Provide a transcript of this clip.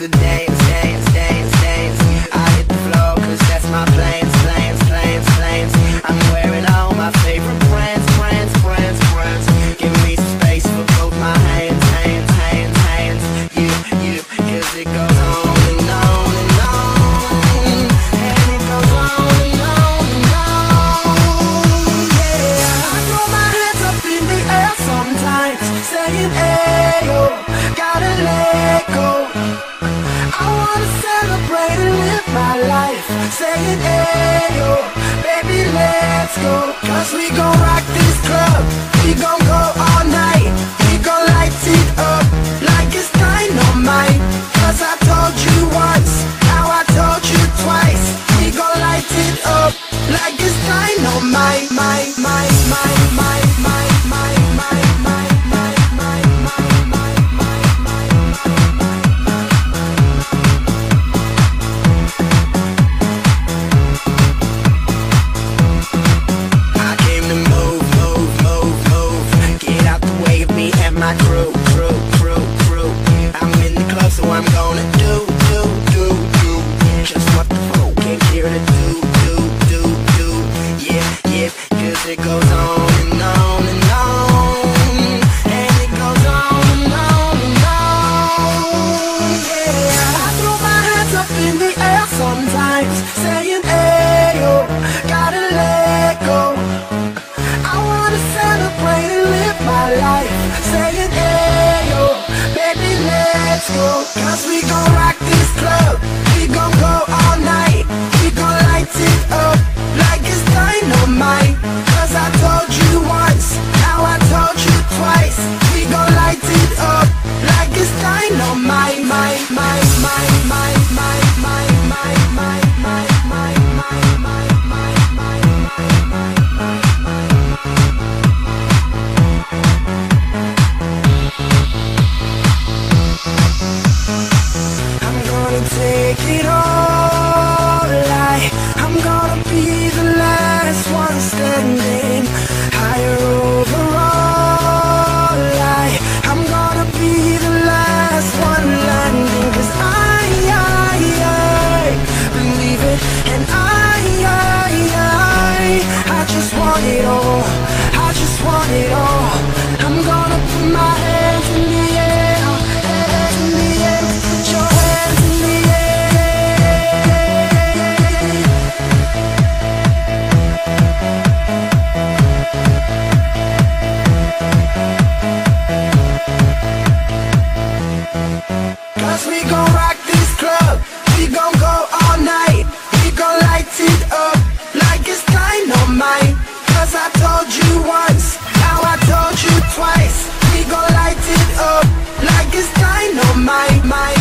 to dance, dance, dance, dance. I hit the floor cause that's my plans, plans, plans, plans. I'm wearing all my favorite brands, brands, brands, brands. Give me some space for both my hands, hands, hands, hands. You, cause it goes on and on and on. And it goes on and on and on. Yeah, I throw my hands up in the air sometimes, saying ayo, gotta let go. I wanna celebrate and live my life, saying ayo, baby let's go. Cause we gon' rock this club, we gon' go all night. We gon' light it up like it's dynamite. Cause I told you once, now I told you twice. We gon' light it up like it's dynamite. My crew. I'm in the club, so I'm gonna do just what the folk came here to do. Yeah, cause it goes on and on and on. And it goes on and on and on. Yeah, I throw my hands up in the air sometimes, saying ayo, gotta let go. I wanna celebrate and live my life, saying ayo, baby let's go. Cause we gon' rock this club, we gon' go all night. We gon' light it up like it's dynamite. Cause I told you once, now I told you twice. We gon' light it up like it's dynamite. Take it all, I'm gonna be the last one standing. Higher overall, I'm gonna be the last one landing. Cause I believe it, and I just want it all, I just want it all. I'm gonna put my hands in the air, hands in the air. Put your hands in the air. Cause we gon' rock this club, we gon' go all night. We gon' light it up like it's dynamite. Cause I told you once, now I told you twice. We gon' light it up like it's dynamite.